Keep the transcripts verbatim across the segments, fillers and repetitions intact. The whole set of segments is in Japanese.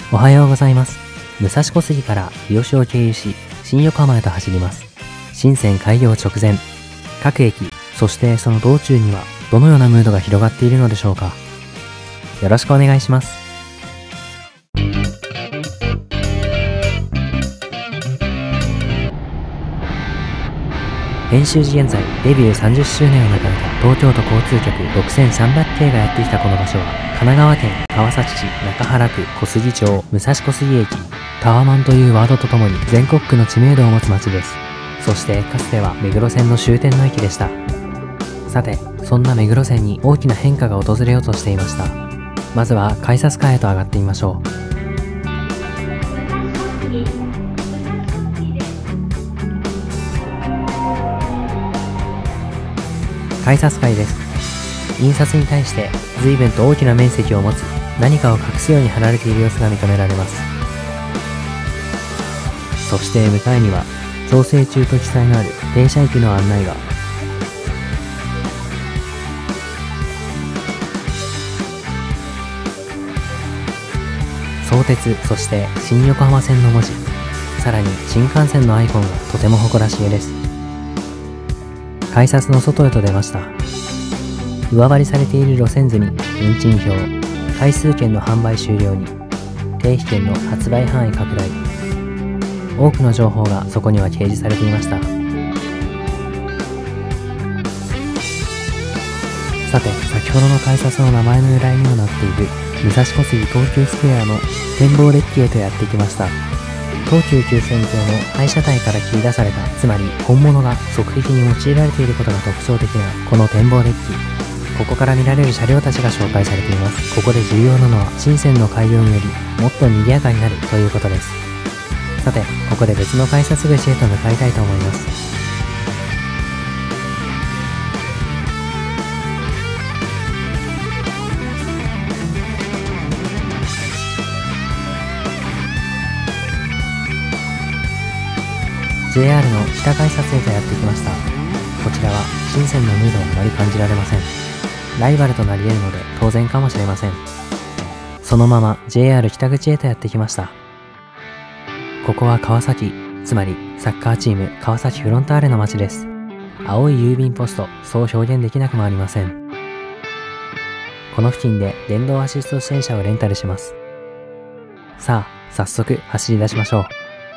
おはようございます。武蔵小杉から日吉を経由し、新横浜へと走ります。新線開業直前。各駅、そしてその道中にはどのようなムードが広がっているのでしょうか。よろしくお願いします。編集時現在、デビューさんじゅっしゅうねんを迎えた東京都交通局ろくせんさんびゃく系がやってきたこの場所は、神奈川県川崎市中原区小杉町武蔵小杉駅、タワマンというワードとともに全国区の知名度を持つ街です。そしてかつては目黒線の終点の駅でした。さて、そんな目黒線に大きな変化が訪れようとしていました。まずは改札階へと上がってみましょう。改札階です。印刷に対して随分と大きな面積を持つ何かを隠すように貼られている様子が認められます。そして向かいには調整中と記載のある停車駅の案内が。相鉄、そして新横浜線の文字、さらに新幹線のアイコンがとても誇らしげです。改札の外へと出ました。上張りされている路線図に運賃表、回数券の販売終了に定期券の発売範囲拡大、多くの情報がそこには掲示されていました。さて、先ほどの改札の名前の由来にもなっている武蔵小杉東急スクエアの展望デッキへとやってきました。東急急線上の廃車体から切り出された、つまり本物が側壁に用いられていることが特徴的なこの展望デッキ。ここから見られる車両たちが紹介されています。ここで重要なのは新線の開業によりもっと賑やかになるということです。さて、ここで別の改札口へと向かいたいと思います。ジェイアール の北改札へとやってきました。こちらは新線のムードはあまり感じられません。ライバルとなり得るので当然かもしれません。そのまま ジェイアール 北口へとやってきました。ここは川崎、つまりサッカーチーム川崎フロンターレの街です。青い郵便ポスト、そう表現できなくもありません。この付近で電動アシスト自転車をレンタルします。さあ、早速走り出しましょう。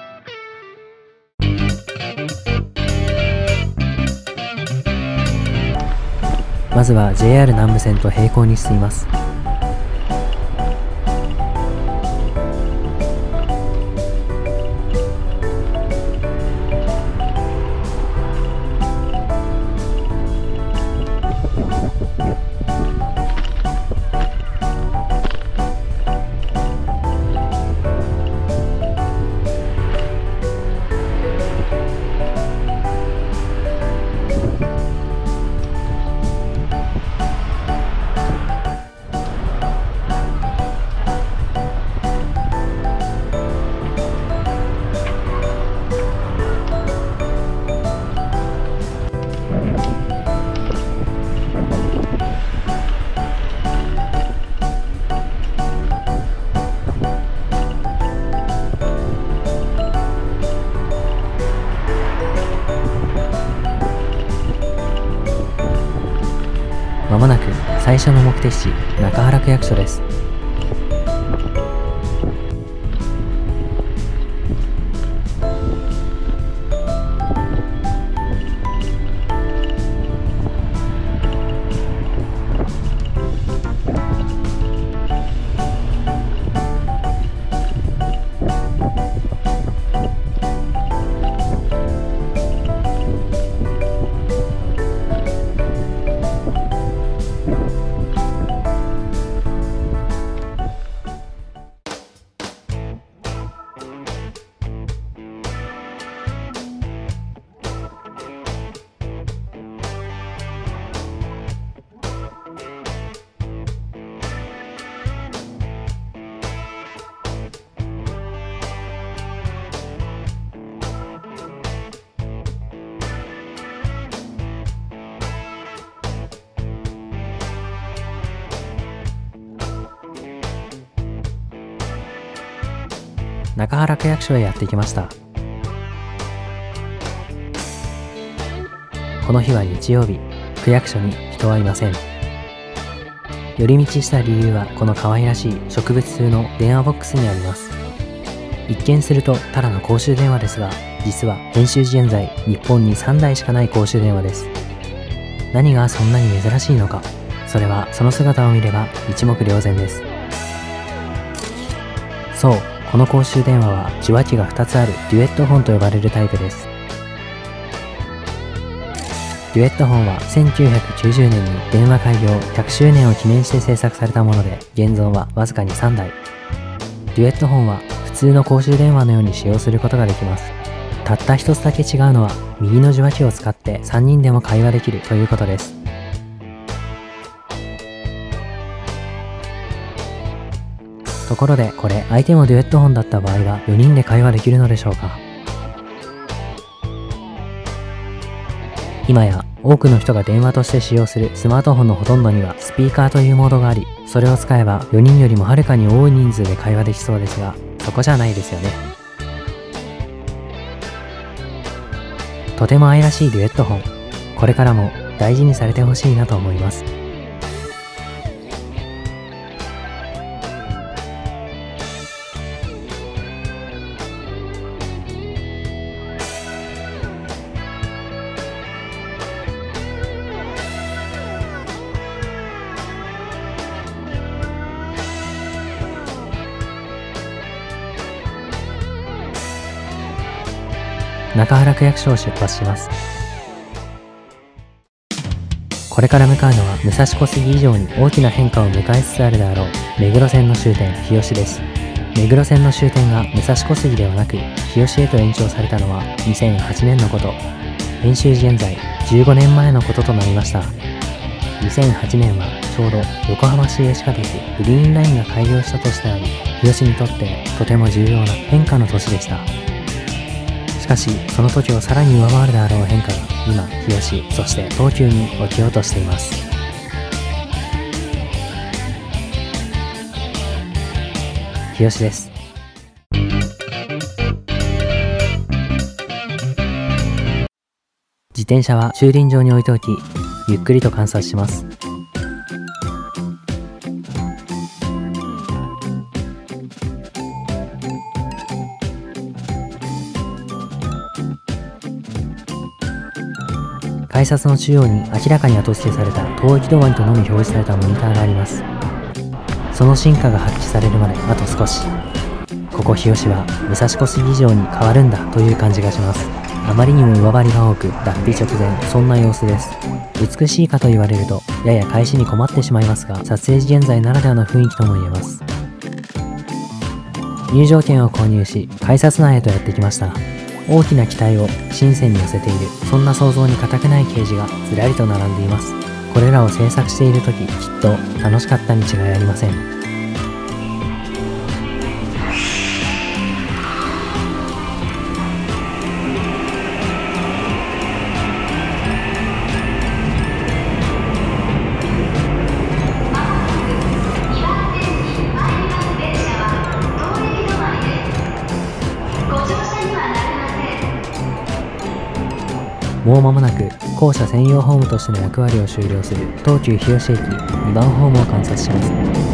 まずは ジェイアール 南武線と並行に進みます。まもなく最初の目的地、中原区役所です。 中原区役所へやってきました。この日は日曜日、区役所に人はいません。寄り道した理由はこの可愛らしい植物風の電話ボックスにあります。一見するとただの公衆電話ですが、実は編集時現在日本にさんだいしかない公衆電話です。何がそんなに珍しいのか、それはその姿を見れば一目瞭然です。そう、この公衆電話は受話器がふたつあるデュエットフォンと呼ばれるタイプです。デュエットフォンはせんきゅうひゃくきゅうじゅうねんに電話開業ひゃくしゅうねんを記念して制作されたもので、現存はわずかにさんだい。デュエットフォンは普通の公衆電話のように使用することができます。たった一つだけ違うのは、右の受話器を使ってさんにんでも会話できるということです。ところでこれ、相手もデュエットフォンだった場合はよにんで会話できるのでしょうか。今や多くの人が電話として使用するスマートフォンのほとんどにはスピーカーというモードがあり、それを使えばよにんよりもはるかに多い人数で会話できそうですが、そこじゃないですよね。とても愛らしいデュエットフォン、これからも大事にされてほしいなと思います。中原区役所を出発します。これから向かうのは武蔵小杉以上に大きな変化を迎えつつあるであろう目黒線の終点日吉です。目黒線の終点が武蔵小杉ではなく日吉へと延長されたのはにせんはちねんのこと。編集時現在じゅうごねんまえのこととなりました。にせんはちねんはちょうど横浜市営地下鉄グリーンラインが開業した年であり、日吉にとってとても重要な変化の年でした。しかしその時をさらに上回るであろう変化が今日吉、そして東急に起きようとしています。日吉です。自転車は駐輪場に置いておき、ゆっくりと観察します。改札の中央に明らかに後付けされた当駅止まりとのみ表示されたモニターがあります。その進化が発揮されるまであと少し。ここ日吉は武蔵小杉以上に変わるんだという感じがします。あまりにも上張りが多く脱皮直前、そんな様子です。美しいかと言われるとやや返しに困ってしまいますが、撮影時現在ならではの雰囲気とも言えます。入場券を購入し改札内へとやってきました。大きな機体を深センに寄せている、そんな想像に難くないケージがずらりと並んでいます。これらを制作している時、きっと楽しかったに違いありません。もう間もなく校舎専用ホームとしての役割を終了する東急日吉駅にばんホームを観察します。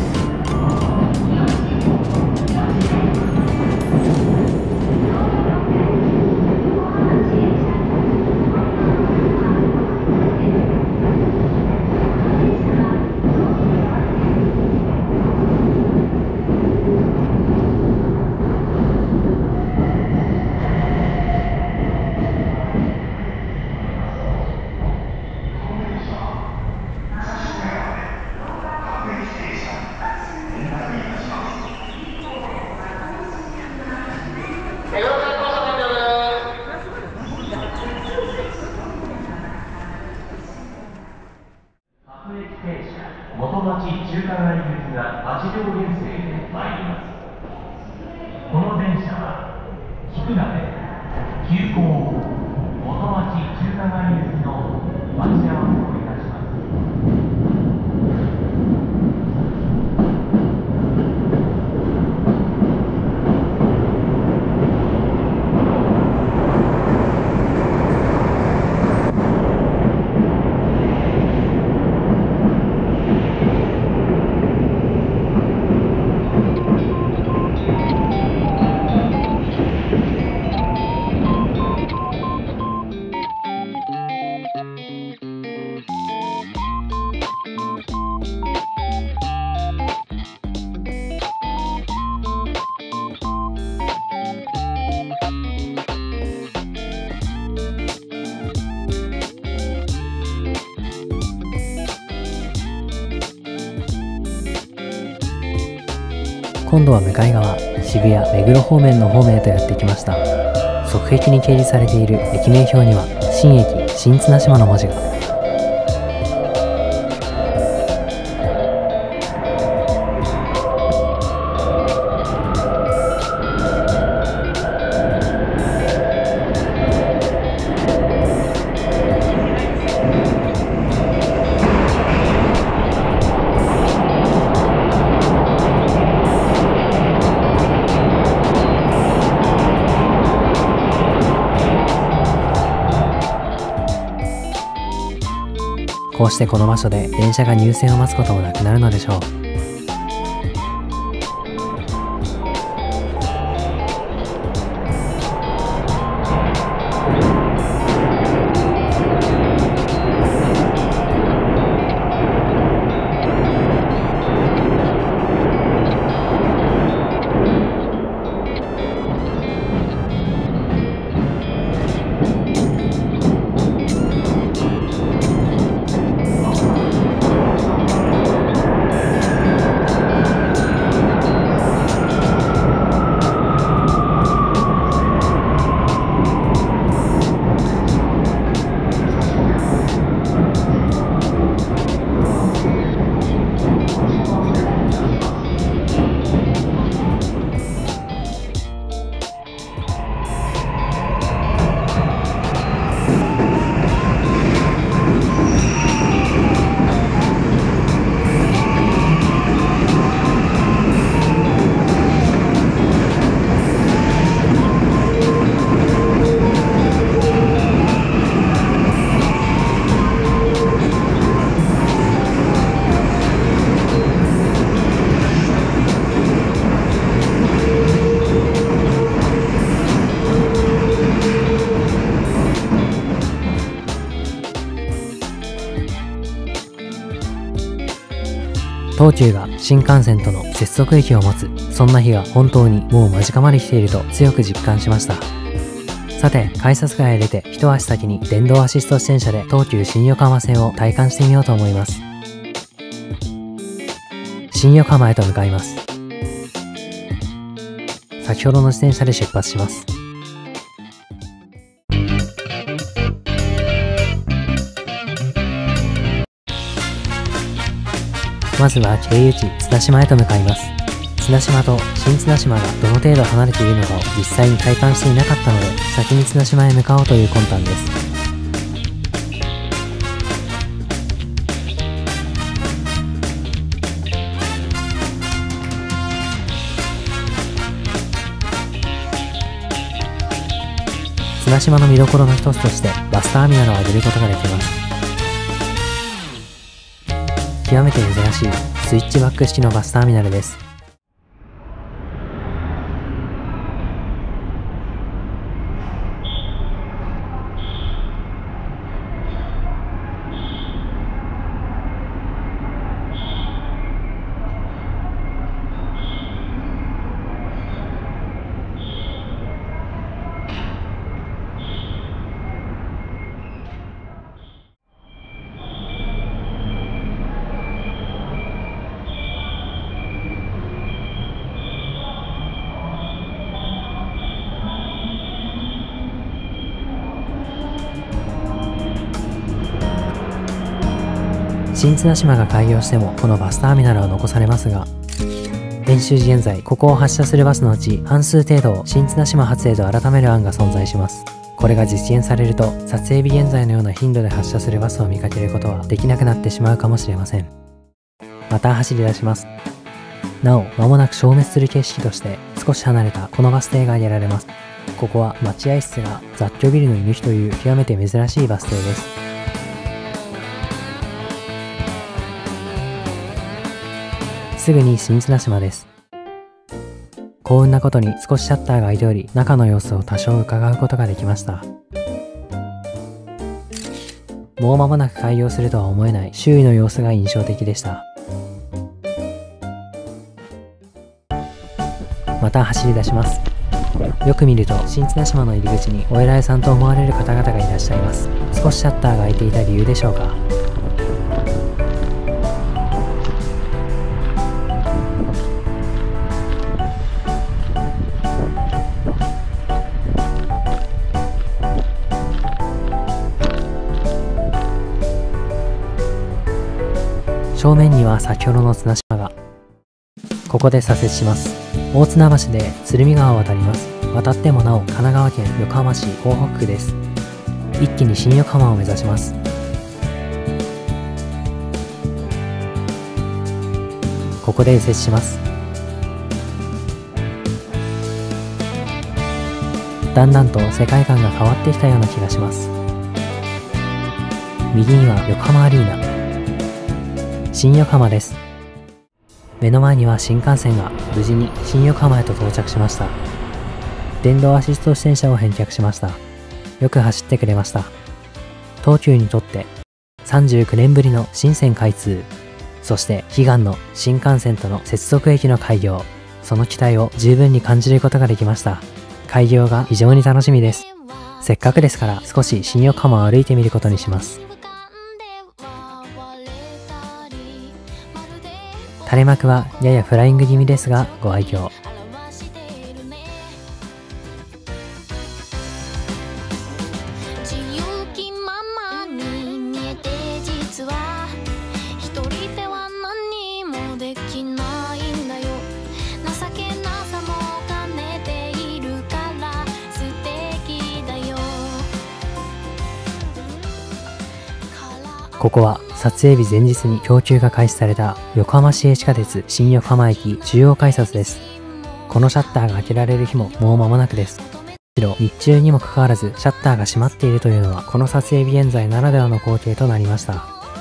元町中華街行きがはちりょう編成で参ります。この電車は菊名で急行元町中華街行きの待ち合わせをいたします。 今度は向かい側、渋谷目黒方面の方面へとやってきました。側壁に掲示されている駅名標には新駅新綱島の文字が。こうしてこの場所で電車が入線を待つこともなくなるのでしょう。東急が新幹線との接続駅を持つ、そんな日が本当にもう間近まで来ていると強く実感しました。さて、改札外へ出て一足先に電動アシスト自転車で東急新横浜線を体感してみようと思います。新横浜へと向かいます。先ほどの自転車で出発します。まずは経由地綱島へと向かいます。綱島と新綱島がどの程度離れているのかを実際に体感していなかったので、先に綱島へ向かおうという魂胆です。綱島の見どころの一つとしてバスターミナルを挙げることができます。極めて珍しいスイッチバック式のバスターミナルです。新綱島が開業してもこのバスターミナルは残されますが、練習時現在ここを発車するバスのうち半数程度を新綱島発へと改める案が存在します。これが実現されると撮影日現在のような頻度で発車するバスを見かけることはできなくなってしまうかもしれません。また走り出します。なお間もなく消滅する景色として少し離れたこのバス停が挙げられます。ここは待合室が雑居ビルの居抜きという極めて珍しいバス停です。すぐに新綱島です。幸運なことに少しシャッターが開いており、中の様子を多少伺うことができました。もう間もなく開業するとは思えない周囲の様子が印象的でした。また走り出します。よく見ると新綱島の入り口にお偉いさんと思われる方々がいらっしゃいます。少しシャッターが開いていた理由でしょうか。 正面には先ほどの綱島が。ここで左折します。大綱橋で鶴見川を渡ります。渡ってもなお神奈川県横浜市港北区です。一気に新横浜を目指します。ここで右折します。だんだんと世界観が変わってきたような気がします。右には横浜アリーナ。新横浜です。目の前には新幹線が無事に新横浜へと到着しました。電動アシスト自転車を返却しました。よく走ってくれました。東急にとってさんじゅうきゅうねんぶりの新線開通、そして悲願の新幹線との接続駅の開業、その期待を十分に感じることができました。開業が非常に楽しみです。せっかくですから少し新横浜を歩いてみることにします。垂れ幕はややフライング気味ですがご愛嬌。ここは撮影日前日に供給が開始された横浜市営地下鉄新横浜駅中央改札です。このシャッターが開けられる日ももう間もなくです。むしろ日中にもかかわらずシャッターが閉まっているというのはこの撮影日現在ならではの光景となりました。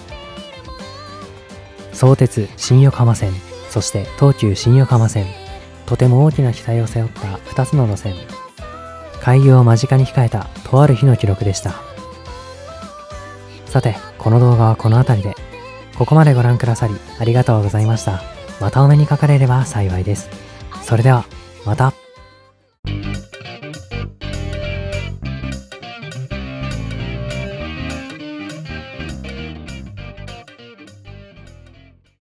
相鉄新横浜線、そして東急新横浜線、とても大きな期待を背負ったふたつの路線。開業を間近に控えたとある日の記録でした。さて、この動画はこの辺りで。ここまでご覧くださりありがとうございました。またお目にかかれれば幸いです。それでは、また。